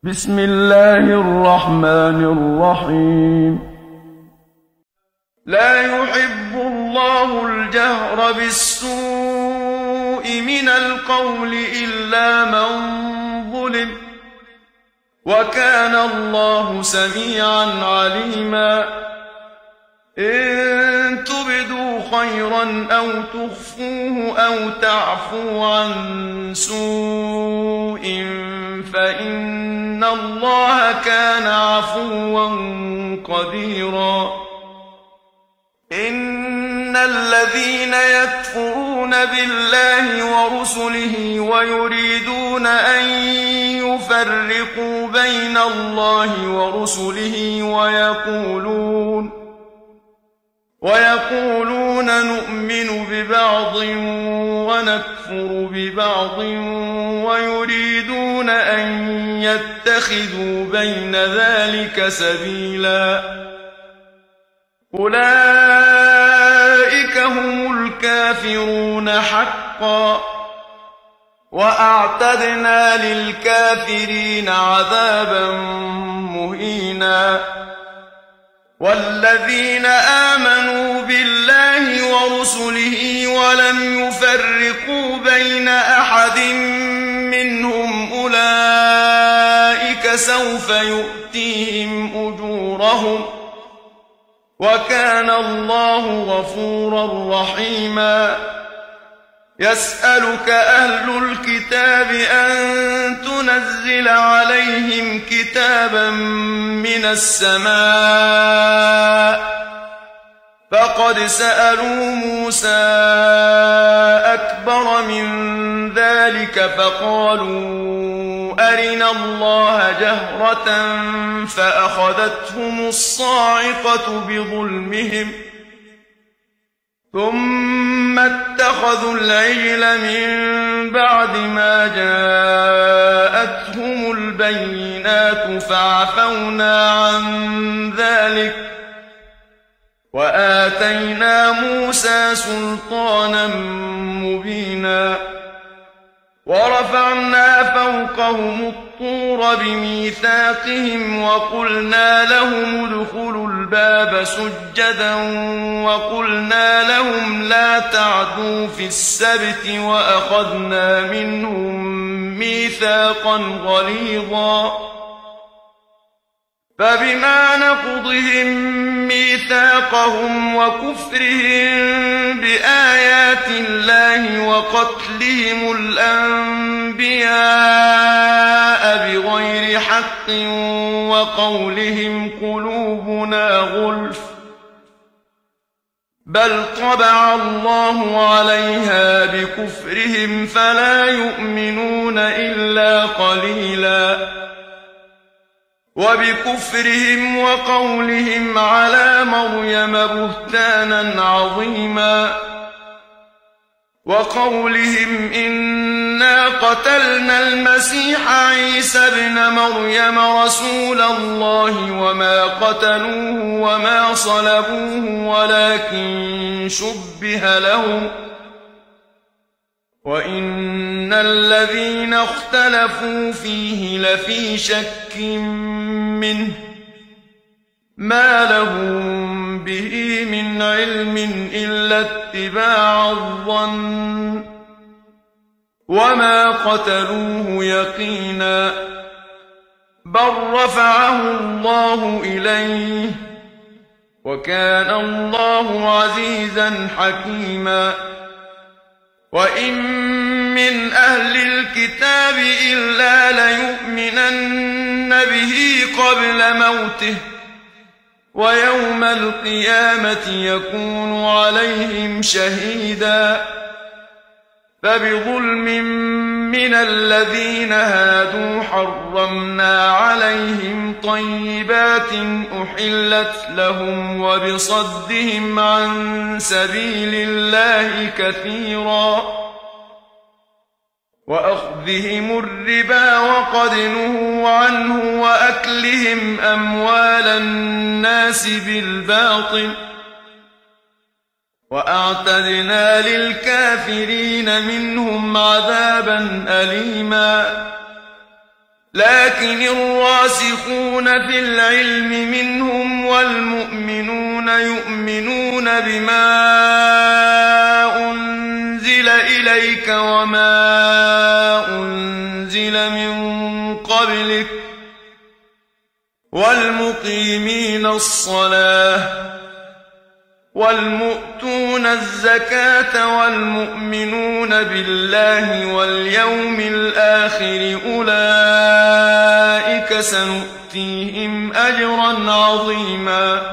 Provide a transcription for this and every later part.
بسم الله الرحمن الرحيم. لا يحب الله الجهر بالسوء من القول إلا من ظلم، وكان الله سميعا عليما. إن تبدوا خيرا أو تخفوه أو تعفو عن سوء فإن الله كان عفوا قديرا. إن الذين يكفرون بالله ورسله ويريدون أن يفرقوا بين الله ورسله ويقولون نؤمن ببعض ونكفر ببعض ويريدون أن يتخذوا بين ذلك سبيلا، أولئك هم الكافرون حقا، وأعتدنا للكافرين عذابا مهينا. والذين آمنوا بالله ورسله ولم يفرقوا بين أحد منهم أولئك سوف يؤتيهم أجورهم، وكان الله غفورا رحيما. يسألك أهل الكتاب أن تنزل عليهم كتابا من السماء، فقد سألوا موسى أكبر من ذلك فقالوا أرنا الله جهرة فأخذتهم الصاعقة بظلمهم، ثم اتخذوا العجل من بعد ما جاءتهم البينات فعفونا عن ذلك وآتينا موسى سلطانا مبينا. ورفعنا فوقهم الطور بميثاقهم وقلنا لهم ادخلوا الباب سجدا وقلنا لهم لا تعدوا في السبت وأخذنا منهم ميثاقا غليظا. فبما نقضهم ميثاقهم وكفرهم بآيات الله وقتلهم الأنبياء بغير حق وقولهم قلوبنا غلف، بل طبع الله عليها بكفرهم فلا يؤمنون إلا قليلا. وبكفرهم وقولهم على مريم بهتانا عظيما، وقولهم إنا قتلنا المسيح عيسى ابن مريم رسول الله وما قتلوه وما صلبوه ولكن شبه لهم، وإن الذين اختلفوا فيه لفي شك منه ما لهم به من علم إلا اتباع الظن، وما قتلوه يقينا، بل رفعه الله إليه، وكان الله عزيزا حكيما. وإن من أهل الكتاب إلا ليؤمنن به قبل موته، ويوم القيامة يكون عليهم شهيدا. فبظلم من الذين هادوا حرمنا عليهم طيبات أحلت لهم وبصدهم عن سبيل الله كثيرا، وأخذهم الربا وقد نهوا عنه وأكلهم أموال الناس بالباطل، وأعتدنا للكافرين منهم عذابا أليما. لكن الراسخون في العلم منهم والمؤمنون يؤمنون بما أنزل إليك وما أنزل من قبلك والمقيمين الصلاة والمؤتون الزكاة والمؤمنون بالله واليوم الآخر أولئك سنؤتيهم أجرا عظيما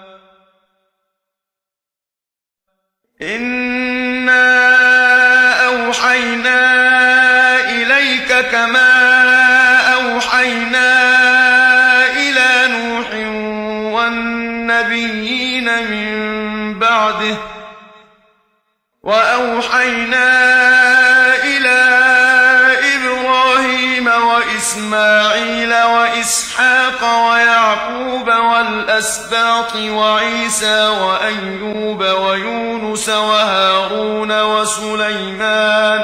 إنا أوحينا إليك كما أوحينا إلى نوح والنبيين من بعده وأوحينا إلى إبراهيم وإسماعيل وإسحاق ويعقوب والأسباط وعيسى وأيوب ويونس وهارون وسليمان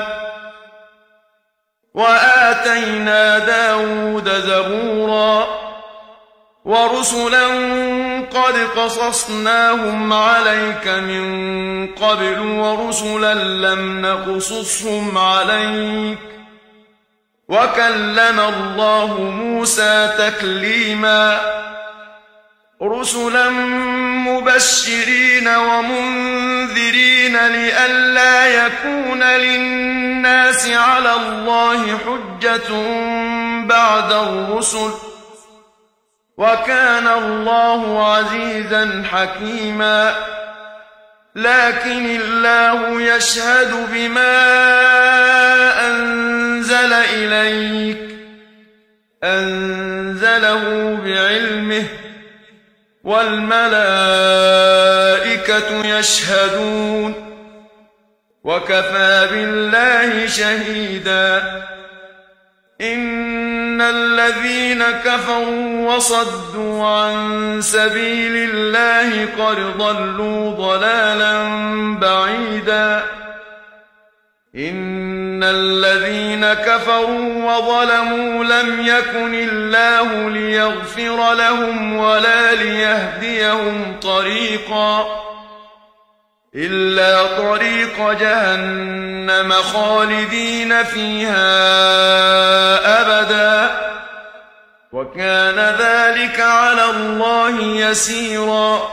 وآتينا داود زبورا ورسلا قد قصصناهم عليك من قبل ورسلا لم نقصصهم عليك وكلم الله موسى تكليما رسلا مبشرين ومنذرين لئلا يكون للناس على الله حجة بعد الرسل وكان الله عزيزا حكيما لكن الله يشهد بما أنزل إليك أنزله بعلمه والملائكة يشهدون وكفى بالله شهيدا إن الذين كفروا وصدوا عن سبيل الله قد ضلوا ضلالا بعيدا إن الذين كفروا وظلموا لم يكن الله ليغفر لهم ولا ليهديهم طريقا إلا طريق جهنم خالدين فيها أبدا وكان ذلك على الله يسيرا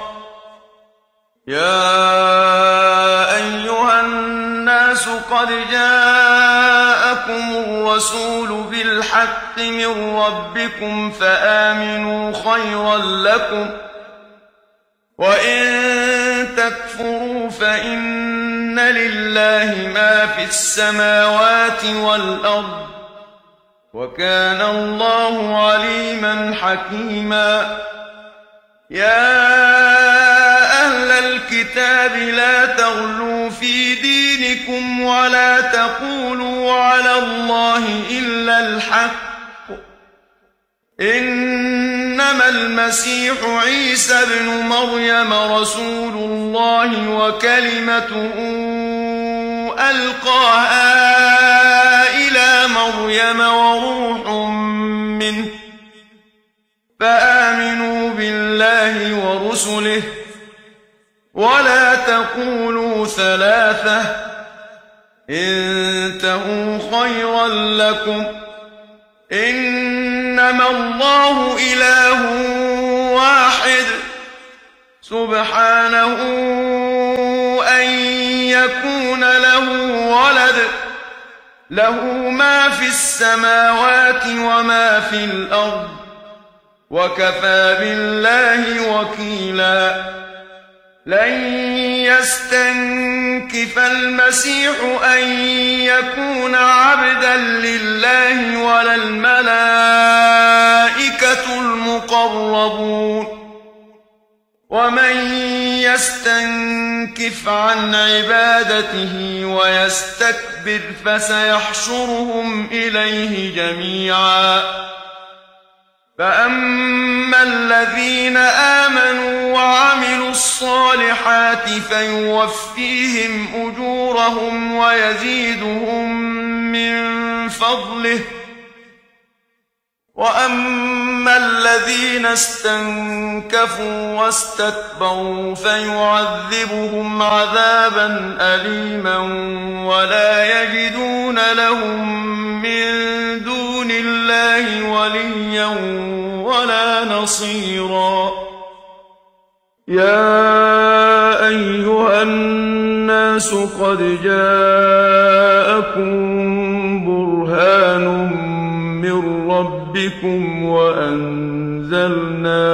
يا أيها الناس قد جاءكم الرسول بالحق من ربكم فآمنوا خيرا لكم وإن تكفروا فإن لله ما في السماوات والأرض وكان الله عليما حكيما يا أهل الكتاب لا تغلوا في دينكم ولا تقولوا على الله إلا الحق إنما المسيح عيسى ابن مريم رسول الله وكلمته ألقاها إلى مريم وروح منه فآمنوا بالله ورسله ولا تقولوا ثلاثة انتهوا خيرا لكم إنما الله إله واحد سبحانه أن يكون له ولد له ما في السماوات وما في الأرض وكفى بالله وكيلا لن يستنكف المسيح أن يكون عبدا لله ولا الملائكة المقربون ومن يستنكف عن عبادته ويستكبر فسيحشرهم إليه جميعا فأما الذين آمنوا وعملوا الصالحات فيوفيهم أجورهم ويزيدهم من فضله وأما الذين استنكفوا واستكبروا فيعذبهم عذابا أليما ولا يجدون لهم من دون الله وليا ولا نصيرا يا أيها الناس قد جاءكم برهان من ربكم وأنزلنا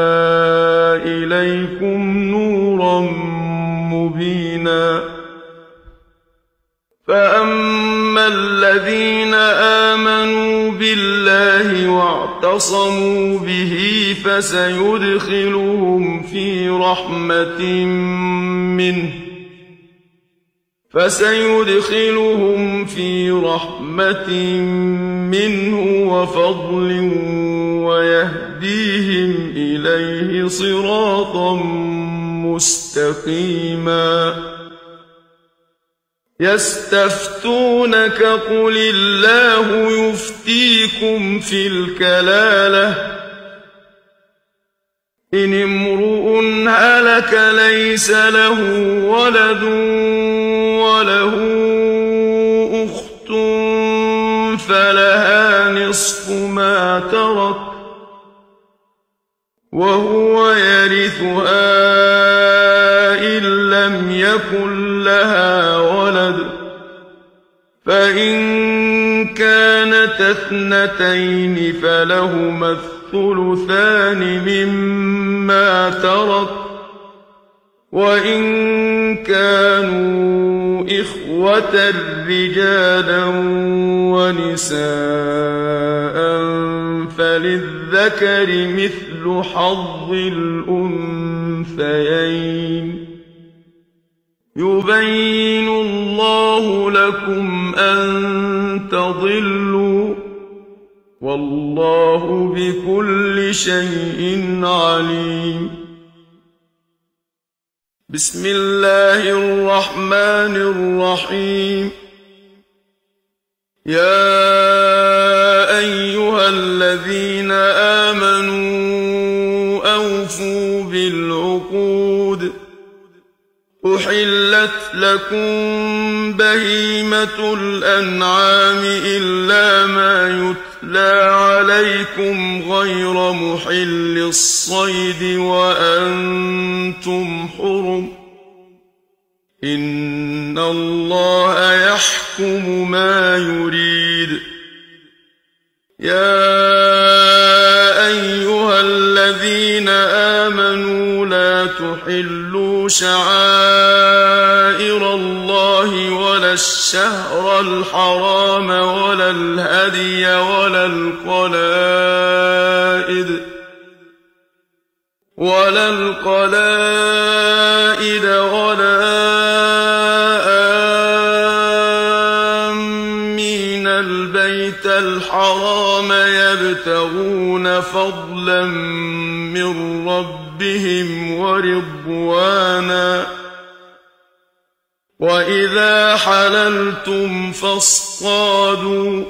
إليكم نورا مبينا فأما الذين آمنوا بالله واعتصموا به فسيدخلهم في رحمة منه وفضل ويهديهم إليه صراطا مستقيما يستفتونك قل الله يفتيكم في الكلالة إن امرؤ هلك ليس له ولد وله أخت فلها نصف ما ترك وهو يرثها إن لم يكن لها ولد فإن كانت اثنتين فلهما الثلثان مما ترك وإن كانوا إخوة رجالا ونساء فللذكر مثل حظ الأنثيين يبين الله لكم أن تضلوا والله بكل شيء عليم بسم الله الرحمن الرحيم يا أيها الذين آمنوا أوفوا بالعقود أحلت لكم بهيمة الأنعام إلا ما يتلى عليكم غير محل الصيد وأنتم حرم إن الله يحكم ما يريد يا أيها الذين آمنوا لا تحلوا شعائر الله ولا الشهر الحرام ولا الهدي ولا القلائد ولا آمين البيت الحرام يبتغون فضلا من ربهم ورضوانا وإذا حللتم فاصطادوا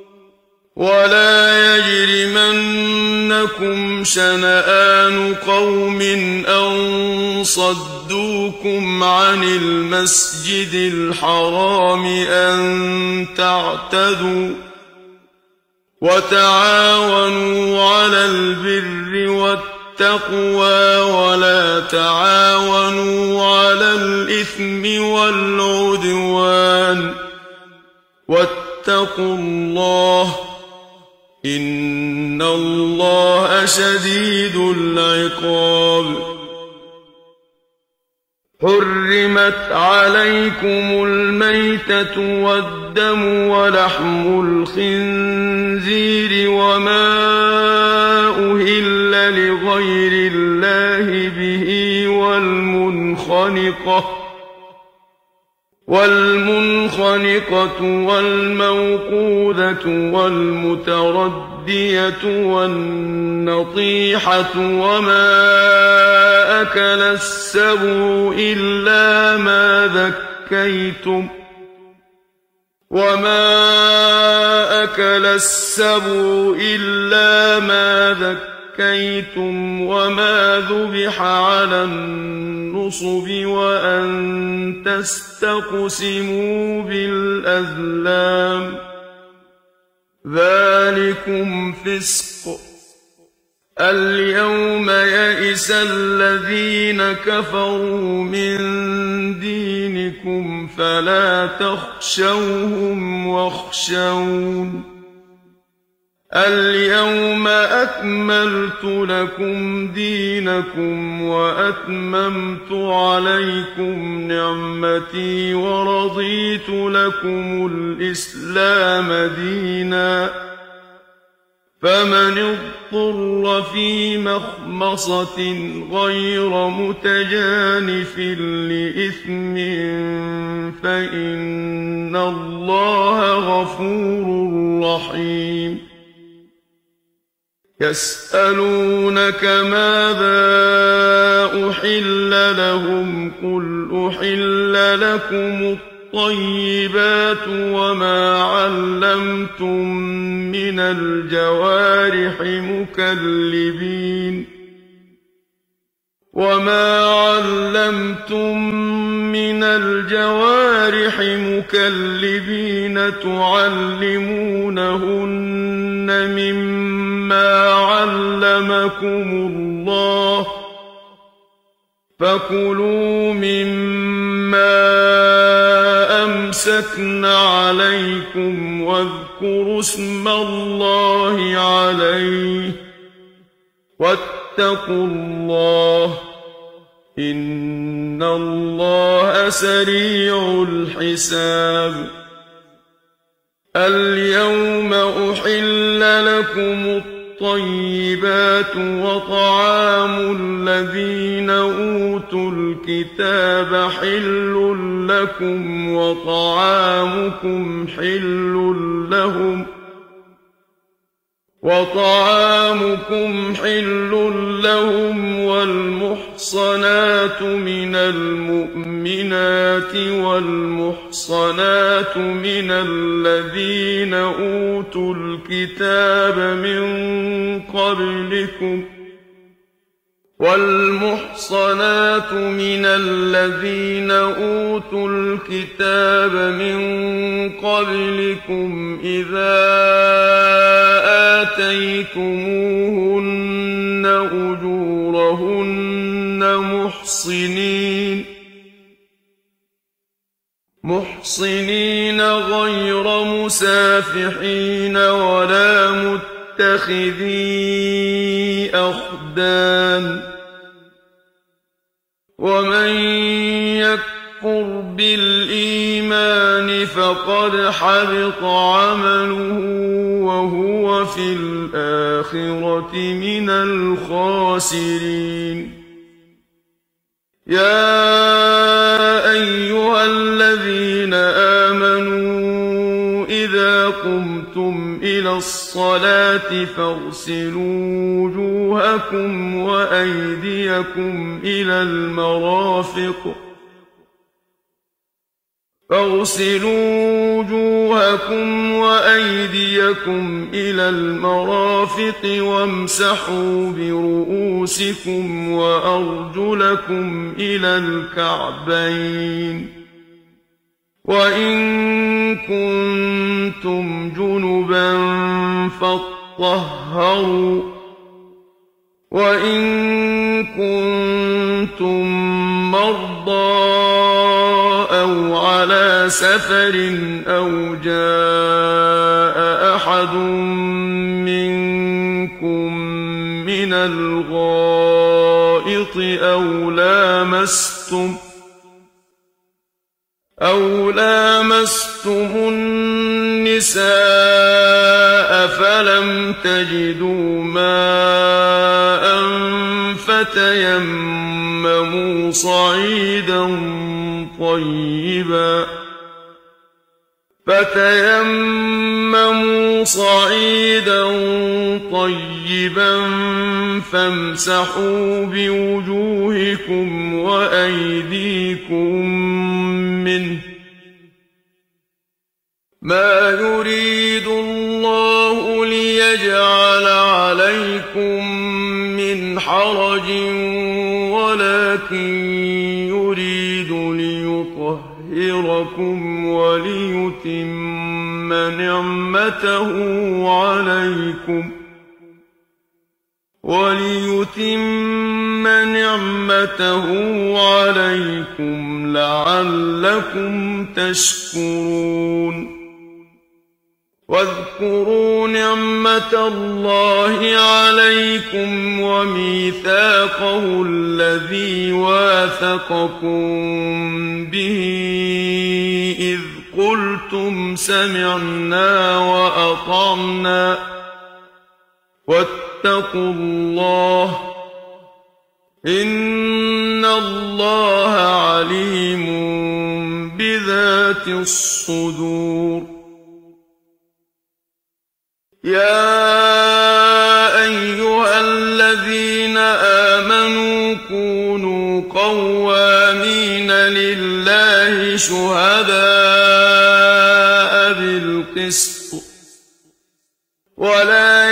ولا يجرمنكم شنآن قوم أن صدوكم عن المسجد الحرام أن تعتدوا وتعاونوا على البر والتقوى ولا تعاونوا على الإثم والعدوان واتقوا الله إن الله شديد العقاب حرمت عليكم الميتة والدم ولحم الخنزير وما أهل لغير الله به والمنخنقة والموقوذة والمتردية والنطيحة وما أكل السبع إلا ما ذكيتم وما أكل السبع إلا ما ذكيتم وما ذبح على النصب وأن تستقسموا بالأزلام ذلكم فسق. اليوم يئس الذين كفروا من دينكم فلا تخشوهم واخشون. اليوم أكملت لكم دينكم وأتممت عليكم نعمتي ورضيت لكم الإسلام دينا. فمن اضطر في مخمصة غير متجانف لإثم فإن الله غفور رحيم. يسألونك ماذا أحل لهم قل أحل لكم الطيبات وما علمتم من الجوارح مكلبين تعلمونهن مما علمكم الله فكلوا مما أمسكن عليكم واذكروا اسم الله عليه واتقوا الله إن الله سريع الحساب. اليوم أحل لكم الطيبات وطعام الذين أوتوا الكتاب حل لكم وطعامكم حل لهم والمحصنات من المؤمنات والمحصنات من الذين أوتوا الكتاب من قبلكم إذا آتيتموهن أجورهن محصنين غير مسافحين ولا متخذي أخدان. ومن يكفر بالإيمان فقد حبط عمله وهو في الآخرة من الخاسرين. يا أيها الذين آمنوا إذا قمتم إلى الصلاة فاغسلوا وجوهكم وأيديكم إلى المرافق وامسحوا برؤوسكم وأرجلكم إلى الكعبين وإن كنتم جنبا فاطهروا وإن كنتم مرضى أو على سفر أو جاء أحد منكم من الغائط أو لامستم النساء فلم تجدوا ماء فتيمموا صعيدا طيبا فامسحوا بوجوهكم وأيديكم منه ما يريد الله ليجعل عليكم من حرج ولكن يريد ليطهركم وليتم نعمته عليكم لعلكم تشكرون واذكروا نعمة الله عليكم وميثاقه الذي واثقكم به إذ قلتم سمعنا وأطعنا واتقوا الله إن الله عليم بذات الصدور يا أيها الذين آمنوا كونوا قوامين لله شهداء بالقسط ولا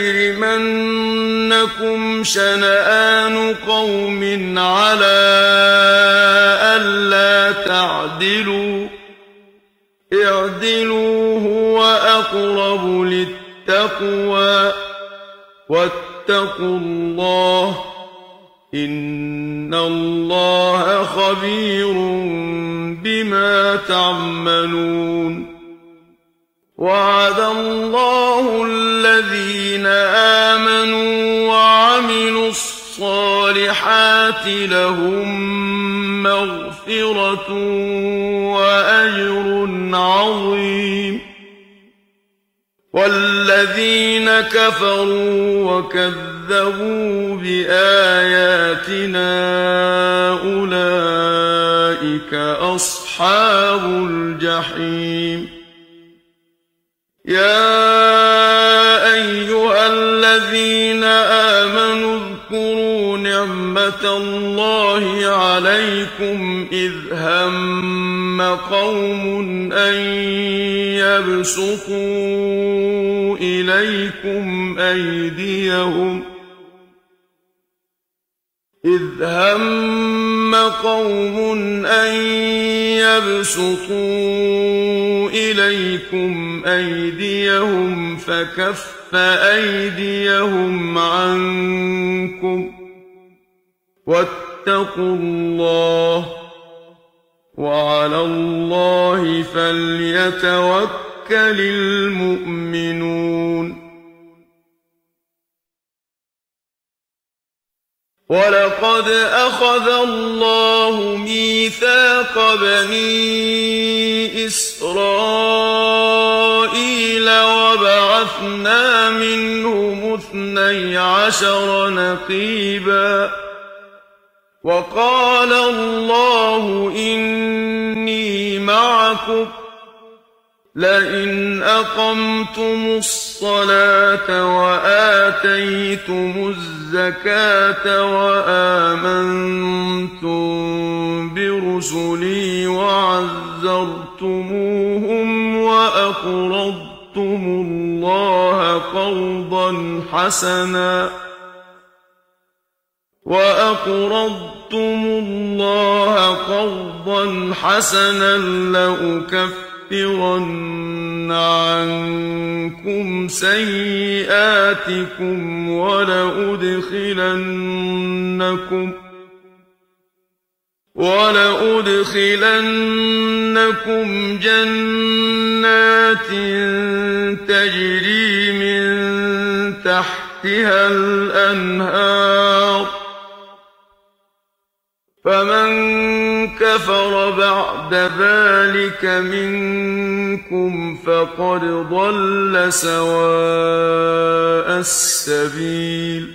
يجرمنكم شنآن قوم على ألا تعدلوا اعدلوا هو أقرب للتقوى واتقوا الله إن الله خبير بما تعملون وعد الله الذين آمنوا وعملوا الصالحات لهم مغفرة وأجر عظيم والذين كفروا وكذبوا بآياتنا أولئك أصحاب الجحيم يا أيها الذين آمنوا اذكروا نعمة الله عليكم إذ هم قوم أن يبسطوا إليكم أيديهم فكف أيديهم عنكم واتقوا الله وعلى الله فليتوكل المؤمنون ولقد أخذ الله ميثاق بني إسرائيل وبعثنا منهم 12 نقيبا وقال الله إني معكم لئن أقمتم الصلاة وآتيتم الزكاة وآمنتم برسلي وعزرتموهم وأقرضتم الله قرضا حسنا لأكفرن عنكم سيئاتكم ولأدخلنكم جنات تجري من تحتها الأنهار فمن كفر بعد ذلك منكم فقد ضل سواء السبيل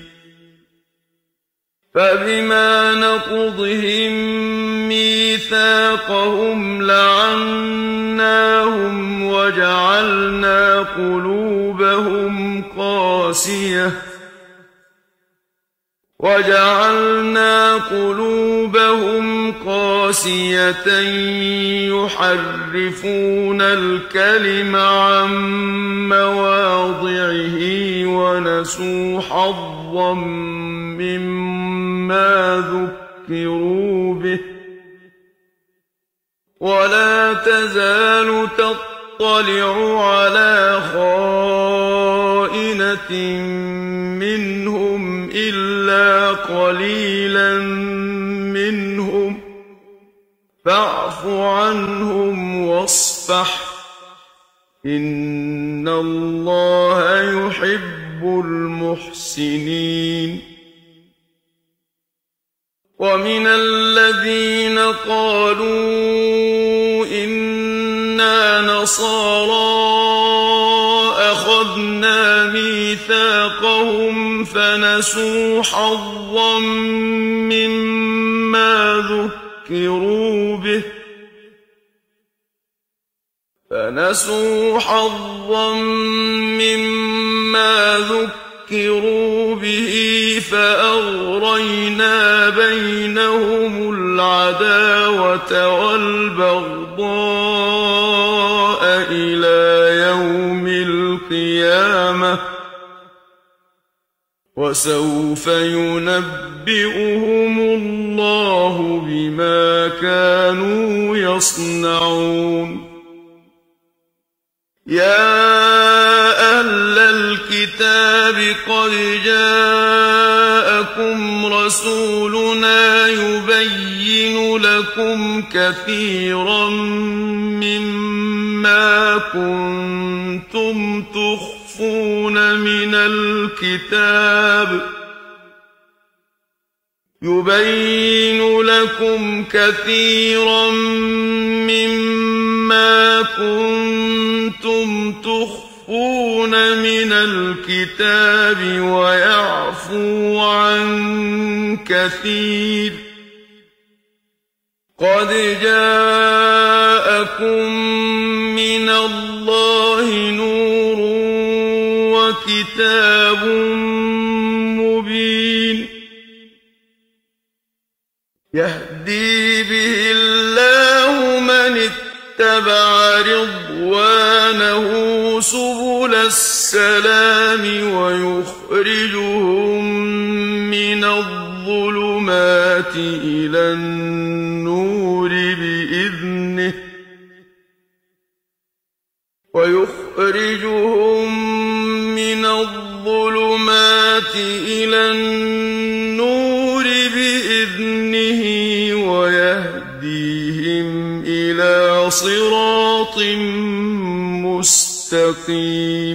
فبما نقضهم ميثاقهم لعناهم وجعلنا قلوبهم قاسية وَجَعَلْنَا قُلُوبَهُمْ قَاسِيَةً يُحَرِّفُونَ الْكَلِمَ عَن مَّوَاضِعِهِ وَنَسُوا حَظًّا مِّمَّا ذُكِّرُوا بِهِ ۚ وَلَا تَزَالُ تَطَّلِعُ عَلَىٰ خَائِنَةٍ مِّنْهُمْ إِلَّا قَلِيلًا مِّنْهُمْ ۖ فَاعْفُ عَنْهُمْ وَاصْفَحْ ۚ إِنَّ اللَّهَ يُحِبُّ الْمُحْسِنِينَ. وَمِنَ الَّذِينَ قَالُوا إِنَّا نَصَارَىٰ أَخَذْنَا مِيثَاقَهُمْ فَنَسُوا حَظًّا مِّمَّا ذُكِّرُوا بِهِ فَأَغْرَيْنَا بَيْنَهُمُ الْعَدَاوَةَ وَالْبَغْضَاءَ إِلَىٰ يَوْمِ الْقِيَامَةِ ۚ وَسَوْفَ يُنَبِّئُهُمُ اللَّهُ بِمَا كَانُوا يَصْنَعُونَ. يَا أَهْلَ الْكِتَابِ قَدْ جَاءَكُمْ رَسُولُنَا يُبَيِّنُ لَكُمْ كَثِيرًا مِّمَّا كُنتُمْ تُخْفُونَ مِنَ الْكِتَابِ وَيَعْفُو عَن كَثِيرٍ ۚ قَدْ جَاءَكُم مِّنَ اللَّهِ نُورٌ وَكِتَابٌ مُّبِينٌ يَهْدِي بِهِ اللَّهُ مَنِ اتَّبَعَ رِضْوَانَهُ سُبُلَ السَّلَامِ وَيُخْرِجُهُم مِّنَ الظُّلُمَاتِ إِلَى النُّورِ بِإِذْنِهِ وَيَهْدِيهِمْ إِلَىٰ صِرَاطٍ مُّسْتَقِيمٍ.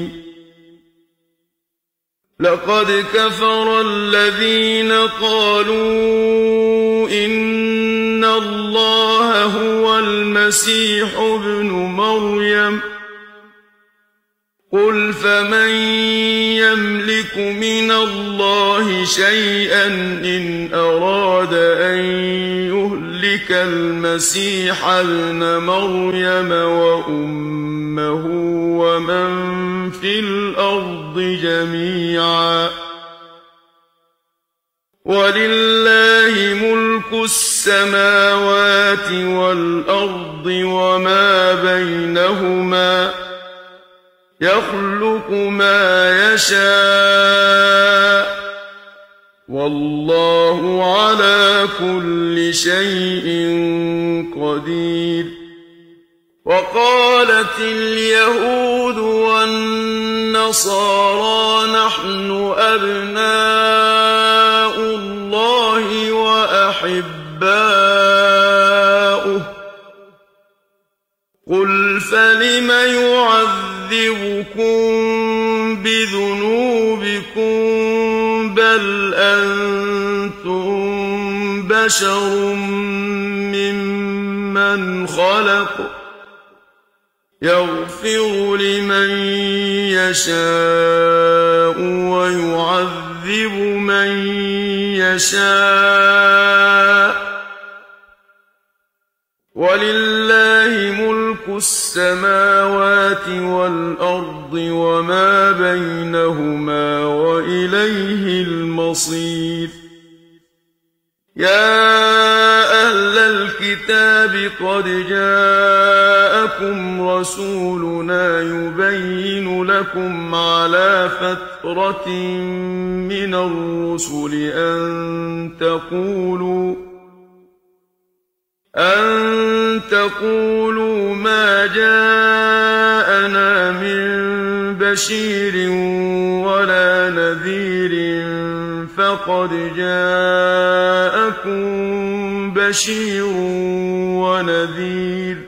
لَقَدْ كَفَرَ الَّذِينَ قَالُوا إِنَّ اللَّهَ هُوَ الْمَسِيحُ ابْنُ مَرْيَمَ ۚ قُلْ فَمَن يَمْلِكُ مِنَ اللَّهِ شَيْئًا إِنْ أَرَادَ أَن يُهْلِكَ الْمَسِيحَ ابْنَ مَرْيَمَ وَأُمَّهُ وَمَن فِي الْأَرْضِ جَمِيعًا ۗ وَلِلَّهِ مُلْكُ السَّمَاوَاتِ وَالْأَرْضِ وَمَا بَيْنَهُمَا ۚ يَخْلُقُ مَا يَشَاءُ ۚ وَاللَّهُ عَلَىٰ كُلِّ شَيْءٍ قَدِيرٌ. وَقَالَتِ الْيَهُودُ وَالنَّصَارَىٰ نَحْنُ أَبْنَاءُ اللَّهِ وَأَحِبَّاؤُهُ ۚ قُلْ فَلِمَ يُعَذِّبُكُم بِذُنُوبِكُم ۖ بَلْ أَنتُم بَشَرٌ مِّمَّنْ خَلَقَ ۚ يَغْفِرُ لِمَن يَشَاءُ وَيُعَذِّبُ مَن يَشَاءُ ۚ وَلِلَّهِ مُلْكُ السَّمَاوَاتِ وَالْأَرْضِ وَمَا بَيْنَهُمَا ۖ وَإِلَيْهِ الْمَصِيرُ. يا أهل الكتاب قد جاءكم رسولنا يبين لكم على فترة من الرسل أن تقولوا ما جاءنا من بشير ولا نذير فقد جاءكم بشير ونذير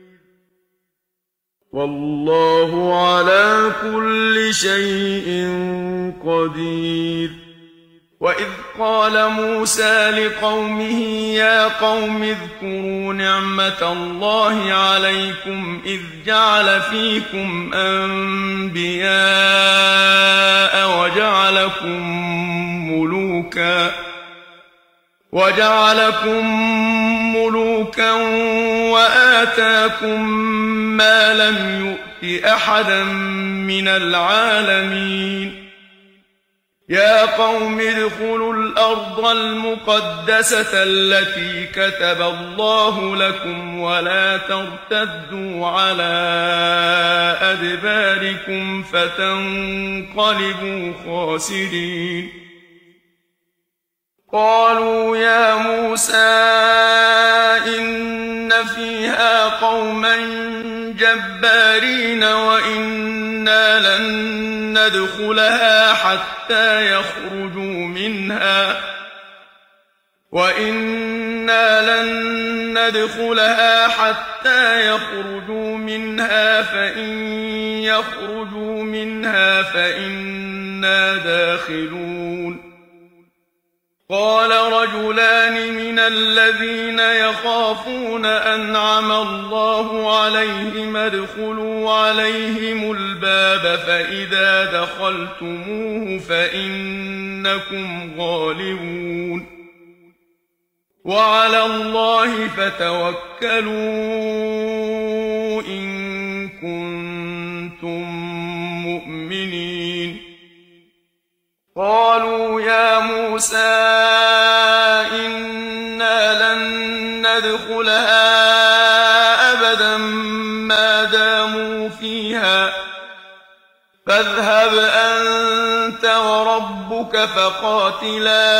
والله على كل شيء قدير. وإذ قال موسى لقومه يا قوم اذكروا نعمة الله عليكم إذ جعل فيكم أنبياء وجعلكم ملوكا وآتاكم ما لم يؤت أحدا من العالمين. يا قوم ادخلوا الأرض المقدسة التي كتب الله لكم ولا ترتدوا على أدباركم فتنقلبوا خاسرين. قالوا يا موسى إن فيها قوما جبارين وإنا لن ندخلها حتى يخرجوا منها فإن يخرجوا منها فإنا داخلون. قال رجلان من الذين يخافون أنعم الله عليهم ادخلوا عليهم الباب فإذا دخلتموه فإنكم غالبون وعلى الله فتوكلوا إن كنتم مؤمنين. قالوا يا موسى إنا لن ندخلها أبدا ما داموا فيها فاذهب أنت وربك فقاتلا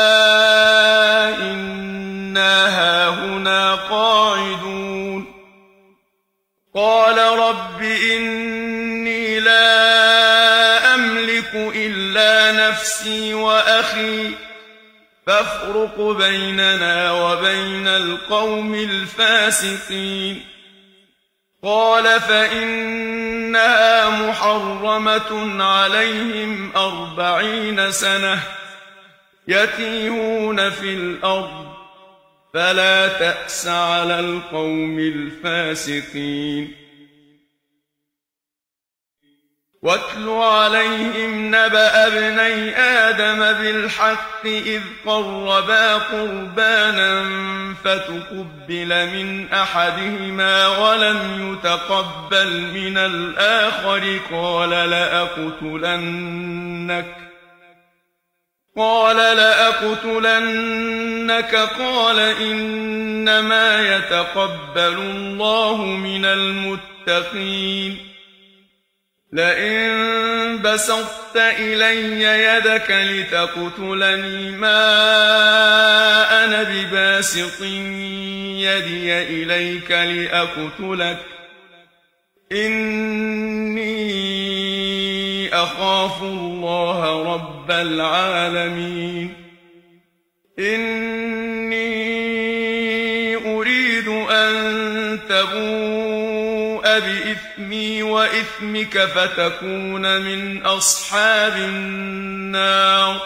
إنا هاهنا قاعدون. قال رب إني لا أملك إلا نفسي وأخي فافرق بيننا وبين القوم الفاسقين. قال فإنها محرمة عليهم 40 سنة يتيهون في الأرض فلا تأس على القوم الفاسقين. واتل عليهم نبأ ابني آدم بالحق إذ قربا قربانا فتقبل من أحدهما ولم يتقبل من الآخر قال لأقتلنك قال إنما يتقبل الله من المتقين. لئن بسطت إلي يدك لتقتلني ما أنا بباسط يدي إليك لأقتلك إني أخاف الله رب العالمين. إني أريد أن تبوء بإثمي وإثمك فتكون من أصحاب النار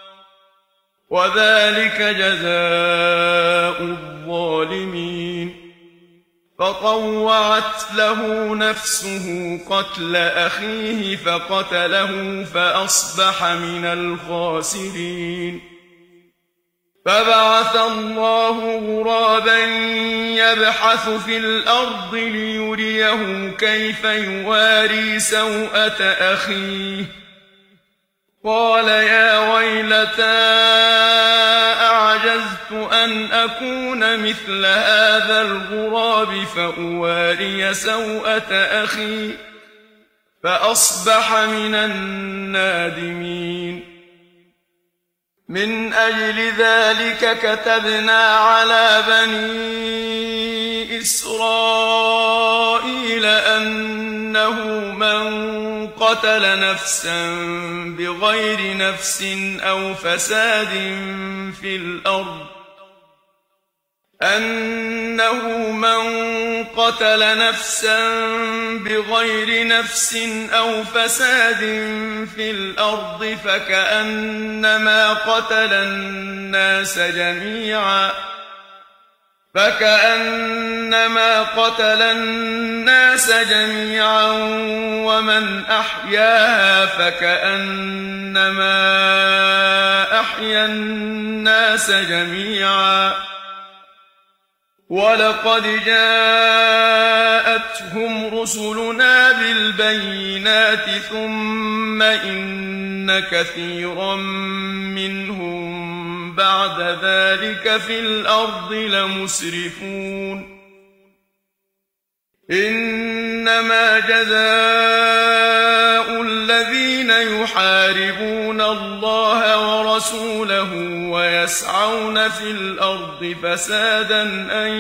وذلك جزاء الظالمين. فطوعت له نفسه قتل أخيه فقتله فأصبح من الخاسرين. فبعث الله غرابا يبحث في الأرض ليريه كيف يواري سوءة أخيه. قال يا ويلتى أعجزت أَحْبَبْتُ أَنْ أَكُونَ مِثْلَ هَٰذَا الْغُرَابِ فَأُوَارِيَ سَوْءَةَ أَخِي فَأَصْبَحَ مِنَ النَّادِمِينَ من أجل ذلك كتبنا على بني إسرائيل أنه من قتل نفسا بغير نفس أو فساد في الأرض فكأنما قتل الناس جميعا ومن أحياها فكأنما أحيا الناس جميعا ولقد جاءتهم رسلنا بالبينات ثم إن كثيرا منهم بعد ذلك في الأرض لمسرفون إنما جزاء الذين يحاربون الله ورسوله ويسعون في الأرض فسادا أن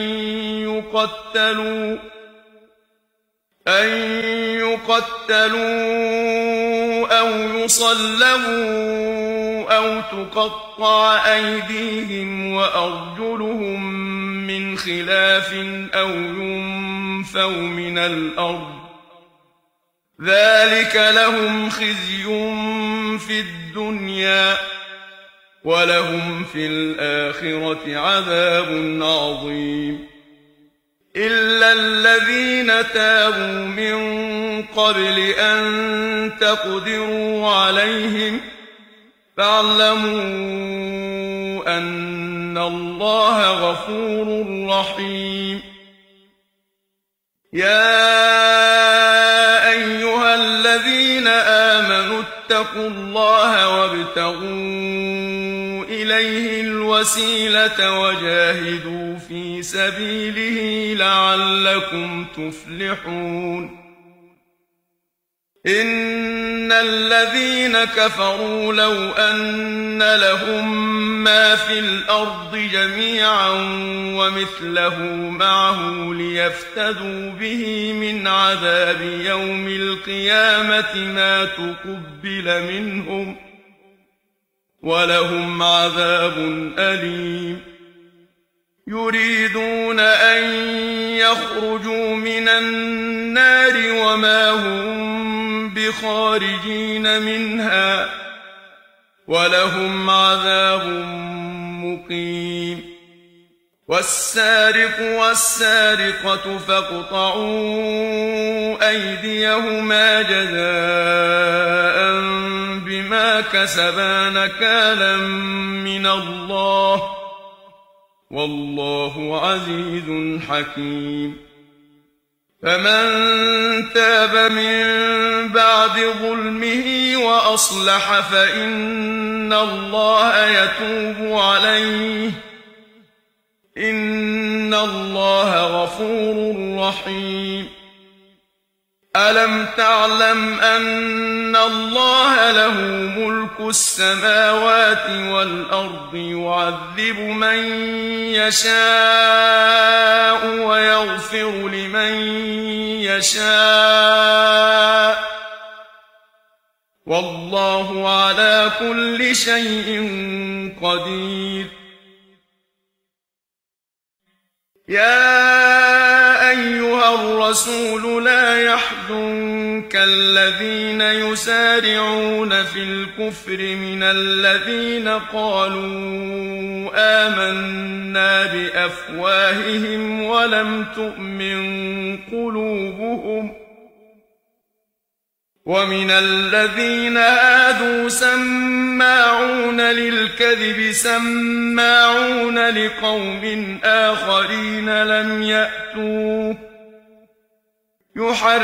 يقتلوا أو يصلبوا أو تقطع أيديهم وأرجلهم من خلاف أو ينفوا من الأرض ذلك لهم خزي في الدنيا ولهم في الآخرة عذاب عظيم إلا الذين تابوا من قبل أن تقدروا عليهم فاعلموا أن الله غفور رحيم يا أيها الذين آمنوا اتقوا الله وابتغوا إليه الوسيلة وجاهدوا في سبيله لعلكم تفلحون إن الذين كفروا لو أن لهم ما في الأرض جميعا ومثله معه ليفتدوا به من عذاب يوم القيامة ما تقبل منهم ولهم عذاب أليم يريدون أن يخرجوا من النار وما هم بخارجين منها ولهم عذاب مقيم والسارق والسارقة فاقطعوا أيديهما جزاء بما كسبا نكالا من الله والله عزيز حكيم فمن تاب من بعد ظلمه وأصلح فإن الله يتوب عليه إن الله غفور رحيم ألم تعلم أن الله له ملك السماوات والأرض يعذب من يشاء ويغفر لمن يشاء والله على كل شيء قدير يا أيها الرسول لا يحزنك الذين يسارعون في الكفر من الذين قالوا آمنا بأفواههم ولم تؤمن قلوبهم ومن الذين هادوا سماعون للكذب سماعون لقوم آخرين لم يأتوك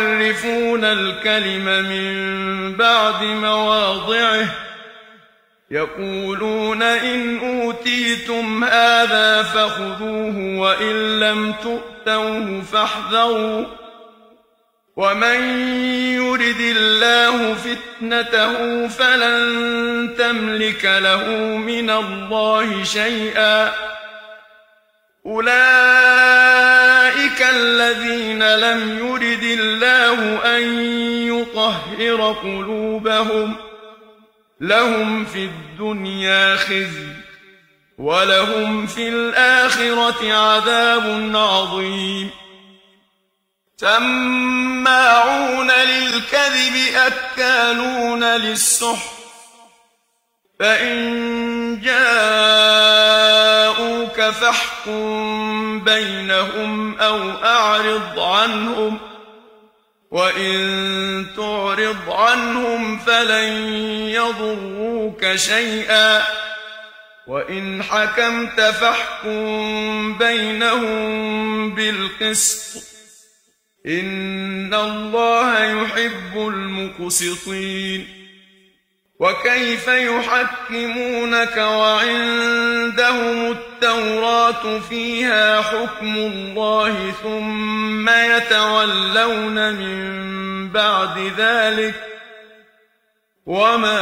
يحرفون الكلم من بعد مواضعه يقولون إن أوتيتم هذا فخذوه وإن لم تؤتوه فاحذروا ومن يرد الله فتنته فلن تملك له من الله شيئا أولئك الذين لم يرد الله أن يطهر قلوبهم لهم في الدنيا خزي ولهم في الآخرة عذاب عظيم سماعون للكذب أكالون للسحت فإن جاءوك فاحكم بينهم أو أعرض عنهم وإن تعرض عنهم فلن يضروك شيئا وإن حكمت فاحكم بينهم بالقسط إن الله يحب المقسطين وكيف يحكمونك وعندهم التوراة فيها حكم الله ثم يتولون من بعد ذلك وما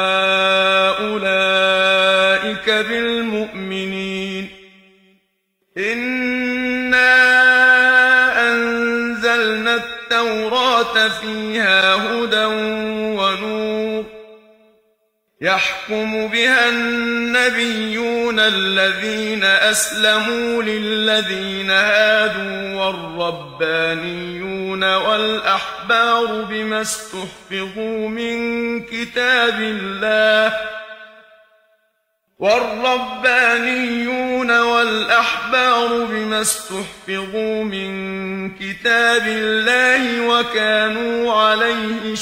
أولئك بالمؤمنين إنا أنزلنا التوراة فيها هدى ونور يحكم بها النبيون الذين أسلموا للذين هادوا والربانيون والأحبار بما استحفظوا من كتاب الله وكانوا عليه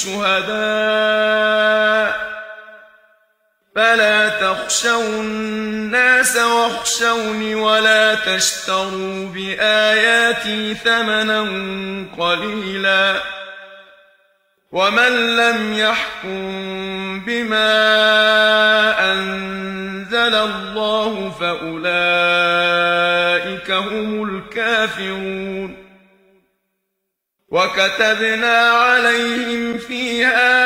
شهداء فلا تخشوا الناس واخشوني ولا تشتروا بآياتي ثمنا قليلا ومن لم يحكم بما أنزل الله فأولئك هم الكافرون وكتبنا عليهم فيها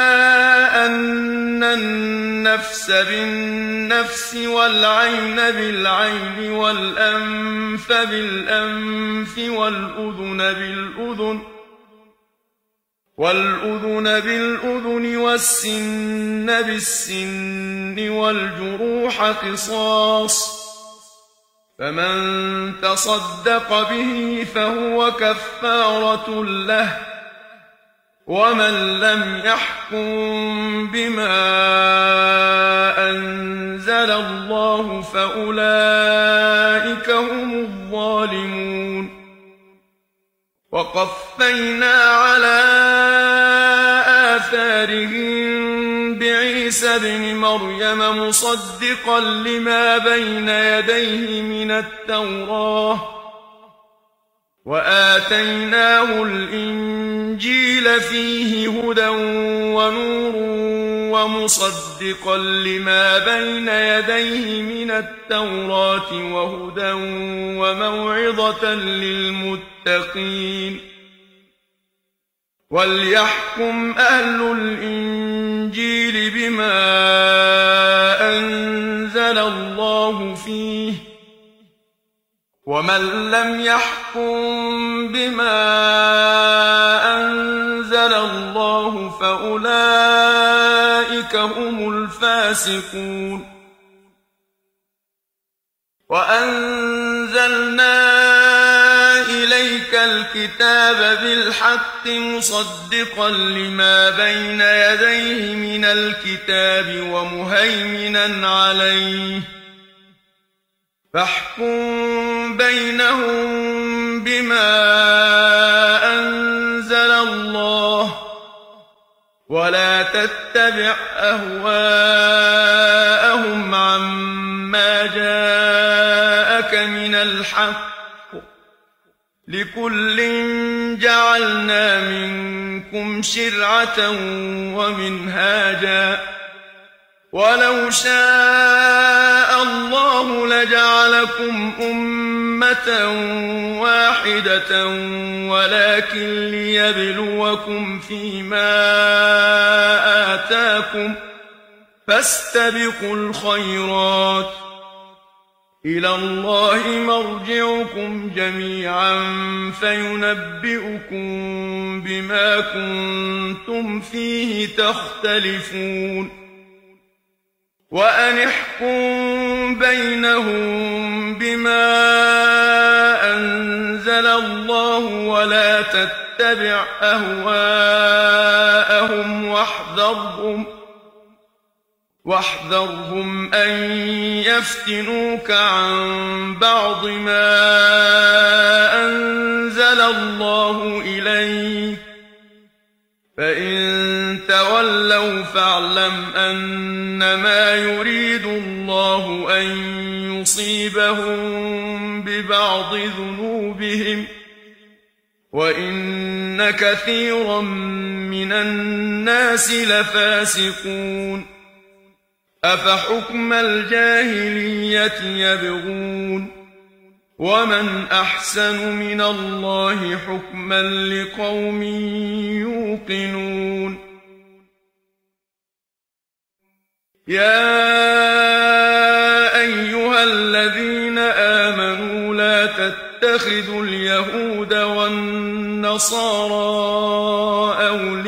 أن النفس بالنفس والعين بالعين والأنف بالأنف والأذن بالأذن والسن بالسن والجروح قصاص فمن تصدق به فهو كفارة له ومن لم يحكم بما أنزل الله فأولئك هم الظالمون وقفينا على آثارهم بعيسى ابن مريم مصدقا لما بين يديه من التوراة وآتيناه الإنجيل فيه هدى ونور ومصدقا لما بين يديه من التوراة وهدى وموعظة للمتقين وليحكم أهل الإنجيل بما أنزل الله فيه ومن لم يحكم بما أنزل الله فأولئك هم الفاسقون وأنزلنا إليك الكتاب بالحق مصدقا لما بين يديه من الكتاب ومهيمنا عليه فاحكم بينهم بما أنزل الله ولا تتبع أهواءهم عما جاءك من الحق لكل جعلنا منكم شرعة ومنهاجا ولو شاء الله لجعلكم أمة واحدة ولكن ليبلوكم فيما آتاكم فاستبقوا الخيرات إلى الله مرجعكم جميعا فينبئكم بما كنتم فيه تختلفون وأن احكم بينهم بما أنزل الله ولا تتبع أهواءهم واحذرهم أن يفتنوك عن بعض ما أنزل الله إليك فإن تولوا فاعلم أنما يريد الله أن يصيبهم ببعض ذنوبهم وإن كثيرا من الناس لفاسقون أفحكم الجاهلية يبغون ومن أحسن من الله حكما لقوم يوقنون يا أيها الذين آمنوا لا تتخذوا اليهود والنصارى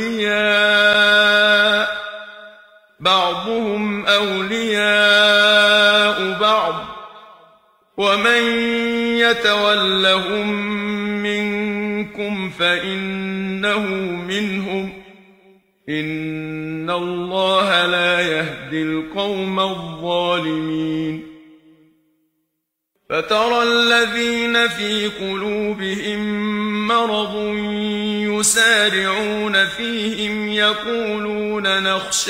أولياء بعضهم أولياء بعض ومن يتولهم منكم فإنه منهم إن الله لا يهدي القوم الظالمين فترى الذين في قلوبهم مرض يسارعون فيهم يقولون نخشى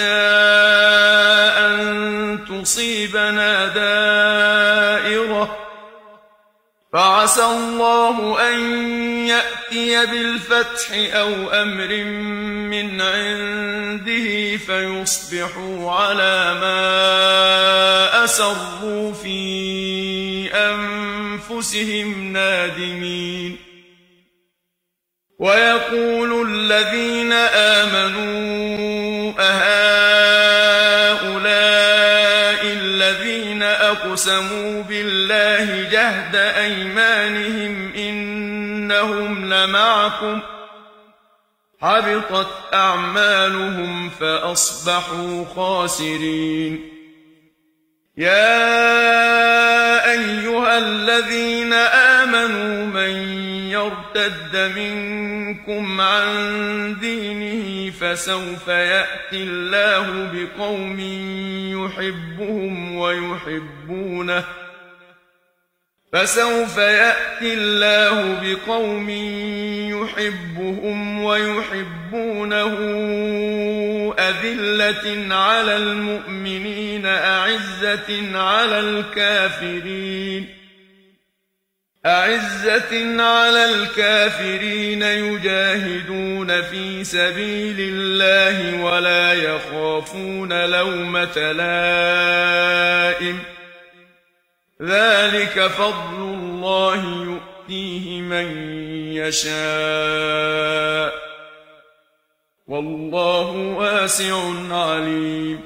أن تصيبنا دائرة فعسى الله أن يأتي بالفتح أو أمر من عنده فيصبحوا على ما أسروا في أنفسهم نادمين ويقول الذين آمنوا أهؤلاء الذين أقسموا بالله جهد أيمانهم إنهم لمعكم حبطت أعمالهم فأصبحوا خاسرين يا أيها الذين آمنوا من يرتد منكم عن دينه فسوف يأتي الله بقوم يحبهم ويحبونه أذلة على المؤمنين أعزة على الكافرين يجاهدون في سبيل الله ولا يخافون لومة لائم ذلك فضل الله يؤتيه من يشاء والله واسع عليم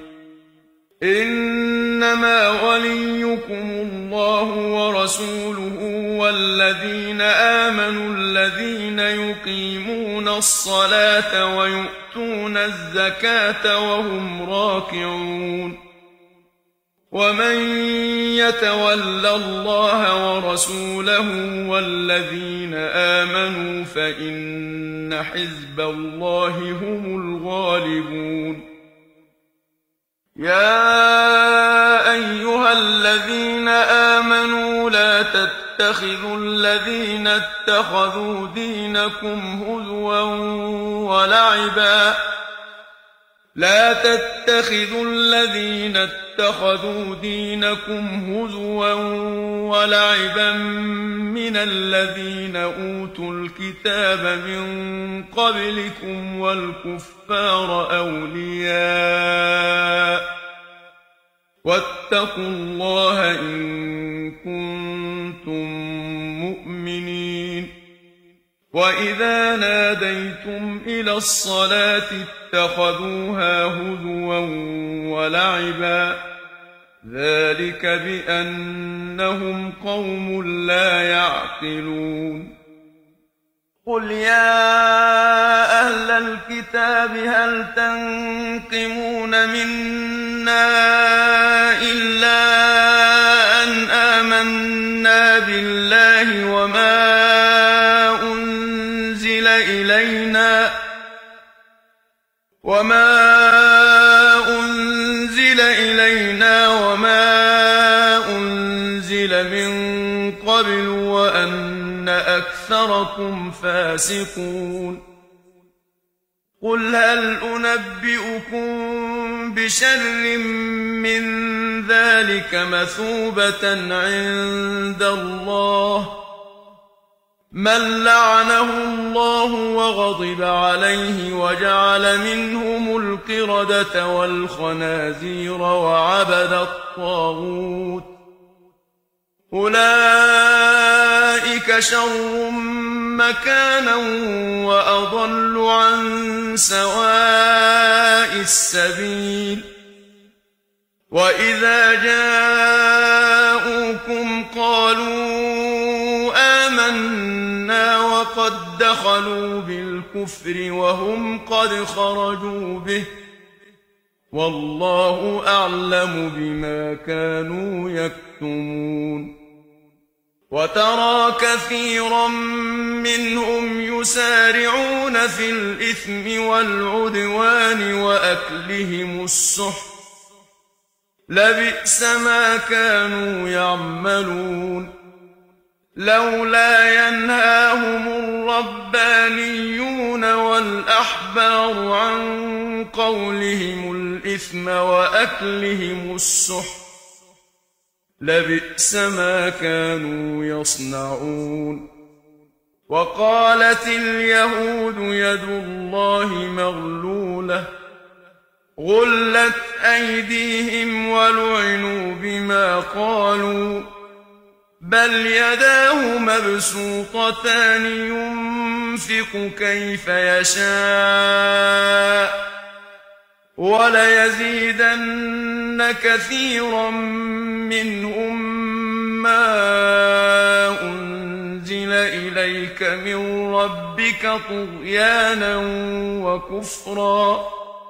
إنما وليكم الله ورسوله والذين آمنوا الذين يقيمون الصلاة ويؤتون الزكاة وهم راكعون ومن يتول الله ورسوله والذين آمنوا فإن حزب الله هم الغالبون يا أيها الذين آمنوا لا تتخذوا الذين اتخذوا دينكم هزوا ولعبا من الذين أوتوا الكتاب من قبلكم والكفار أولياء واتقوا الله إن كنتم مؤمنين وإذا ناديتم إلى الصلاة اتخذوها هزوا ولعبا ذلك بأنهم قوم لا يعقلون قل يا أهل الكتاب هل تنقمون منا إلا أن آمنا بالله وما أنزل إلينا وما أنزل من قبل وأن أكثركم فاسقون قل هل أنبئكم بشر من ذلك مثوبة عند الله من لعنه الله وغضب عليه وجعل منهم القردة والخنازير وعبد الطاغوت أولئك شر مكانا وأضل عن سواء السبيل وإذا جاءوكم قالوا آمنا وقد دخلوا بالكفر وهم قد خرجوا به والله أعلم بما كانوا يكتمون وترى كثيرا منهم يسارعون في الإثم والعدوان وأكلهم السحت لبئس ما كانوا يعملون لولا ينهاهم الربانيون والأحبار عن قولهم الإثم وأكلهم السحت لبئس ما كانوا يصنعون وقالت اليهود يد الله مغلولة غلت أيديهم ولعنوا بما قالوا بل يداه مبسوطتان ينفق كيف يشاء وليزيدن كثيرا منهم ما أنزل إليك من ربك طغيانا وكفرا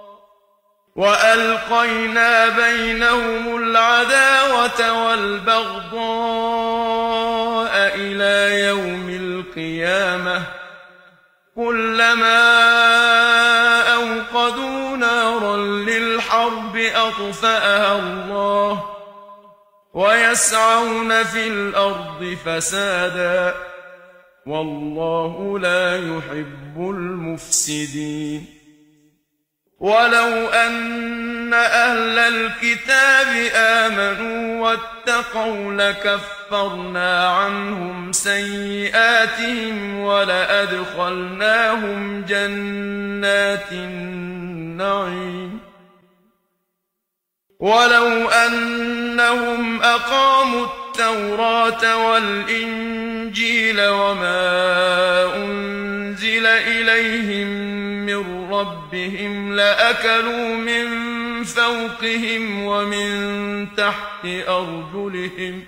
وألقينا بينهم العداوة والبغضاء إلى يوم القيامة كلما أوقدوا نارا للحرب أطفأها الله ويسعون في الأرض فسادا والله لا يحب المفسدين ولو أن أهل الكتاب آمنوا واتقوا لكفرنا عنهم سيئاتهم ولأدخلناهم جنات النعيم ولو أنهم أقاموا التوراة والإنجيل وما أنزل إليهم من ربهم لأكلوا من فوقهم ومن تحت أرجلهم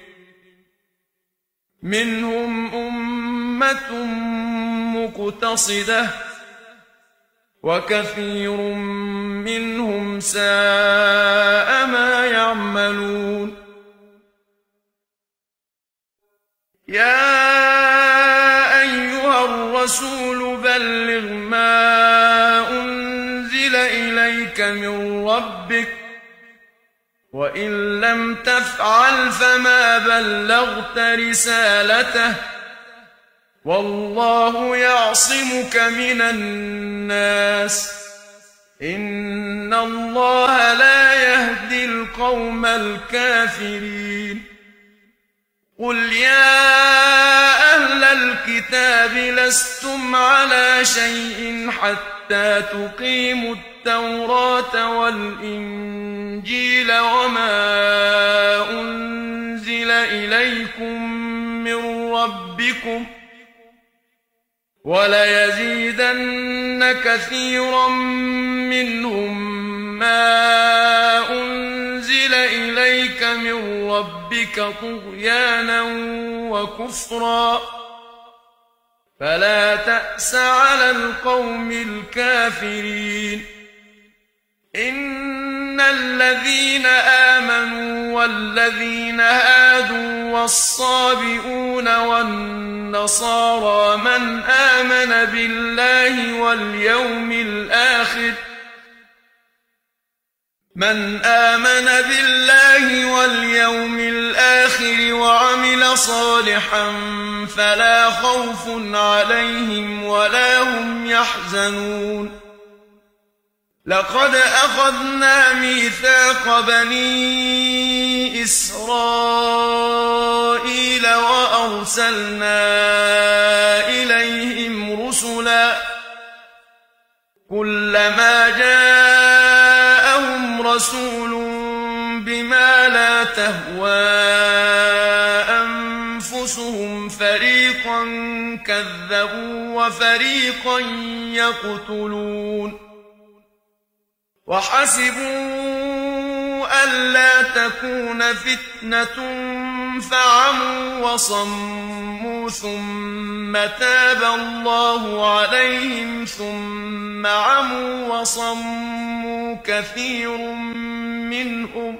منهم أمة مقتصدة وكثير منهم ساء ما يعملون يا أيها الرسول بلغ ما أنزل إليك من ربك وإن لم تفعل فما بلغت رسالته والله يعصمك من الناس إن الله لا يهدي القوم الكافرين قل يا أهل الكتاب الكتاب لستم على شيء حتى تقيموا التوراة والإنجيل وما أنزل إليكم من ربكم وليزيدن كثيرا منهم ما أنزل إليك من ربك طغيانا وكفرا فلا تأس على القوم الكافرين إن الذين آمنوا والذين هادوا والصابئون والنصارى من آمن بالله واليوم الآخر وعمل صالحا فلا خوف عليهم ولا هم يحزنون لقد أخذنا ميثاق بني إسرائيل وأرسلنا إليهم رسلا كلما جاءهم رسول بما لا تهوى أنفسهم فريقا كذبوا وفريقا يقتلون وحسبوا ألا تكون فتنة فعموا وصموا ثم تاب الله عليهم ثم عموا وصموا كثير منهم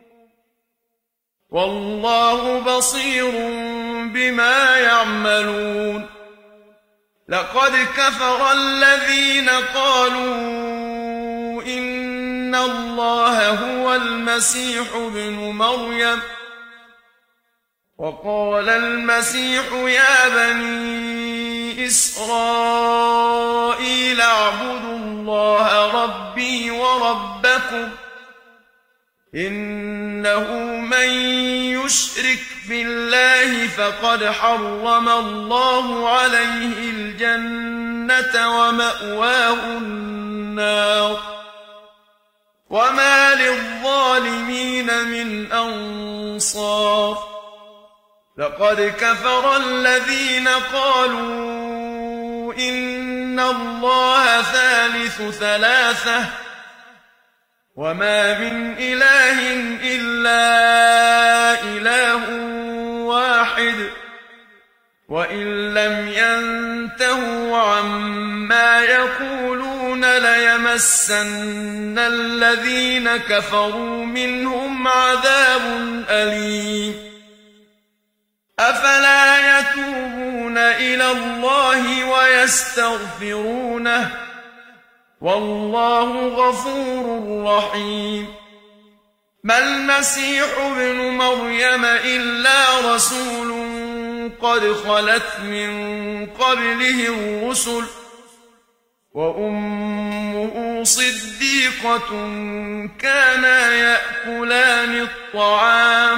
والله بصير بما يعملون لقد كفر الذين قالوا إن الله هو المسيح ابن مريم وقال المسيح يا بني إسرائيل اعبدوا الله ربي وربكم إنه من يشرك بالله فقد حرم الله عليه الجنة ومأواه النار وما للظالمين من أنصار لقد كفر الذين قالوا إن الله ثالث ثلاثة وما من إله إلا إله واحد وإن لم ينتهوا عما يقولون ليمسن الذين كفروا منهم عذاب أليم أفلا يتوبون إلى الله ويستغفرونه والله غفور رحيم ما المسيح ابن مريم إلا رسول قد خلت من قبله الرسل وأمه صديقة كانا يأكلان الطعام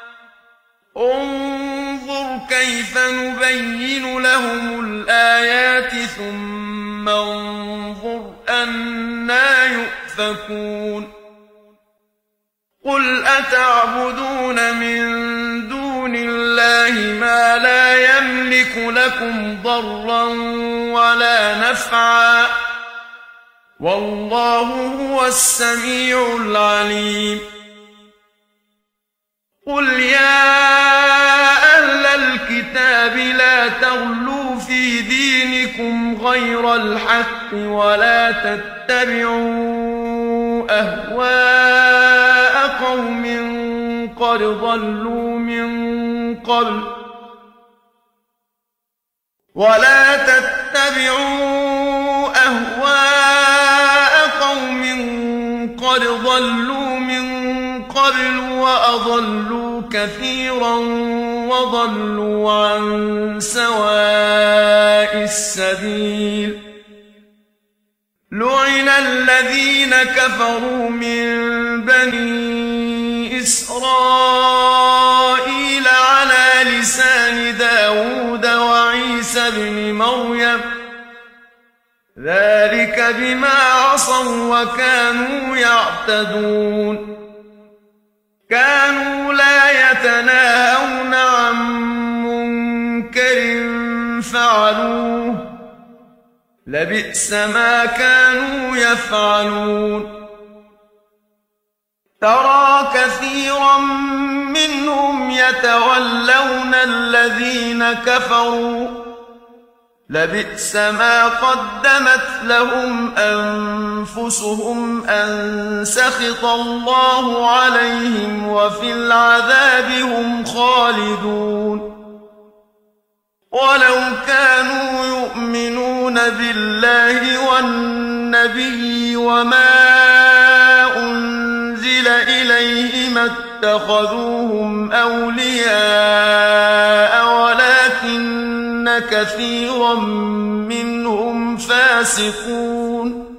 انظر كيف نبين لهم الآيات ثم انظر أنى يؤفكون قل أتعبدون من دون الله ما لا يملك لكم ضرا ولا نفعا والله هو السميع العليم قل يا أهل الكتاب لا تغلوا في دينكم غير الحق ولا تتبعوا أهواء قوم قد ضلوا من قبل وأضلوا كثيرا وضلوا عن سواء السبيل لعن الذين كفروا من بني إسرائيل على لسان داود وعيسى بن بما عصوا وكانوا يعتدون كانوا لا يتناهون عن منكر فعلوه لبئس ما كانوا يفعلون ترى كثيرا منهم يتولون الذين كفروا لبئس ما قدمت لهم أنفسهم أن سخط الله عليهم وفي العذاب هم خالدون ولو كانوا يؤمنون بالله والنبي وما أنزل إليه ما اتخذوهم أولياء ولكن كثيرا منهم فاسقون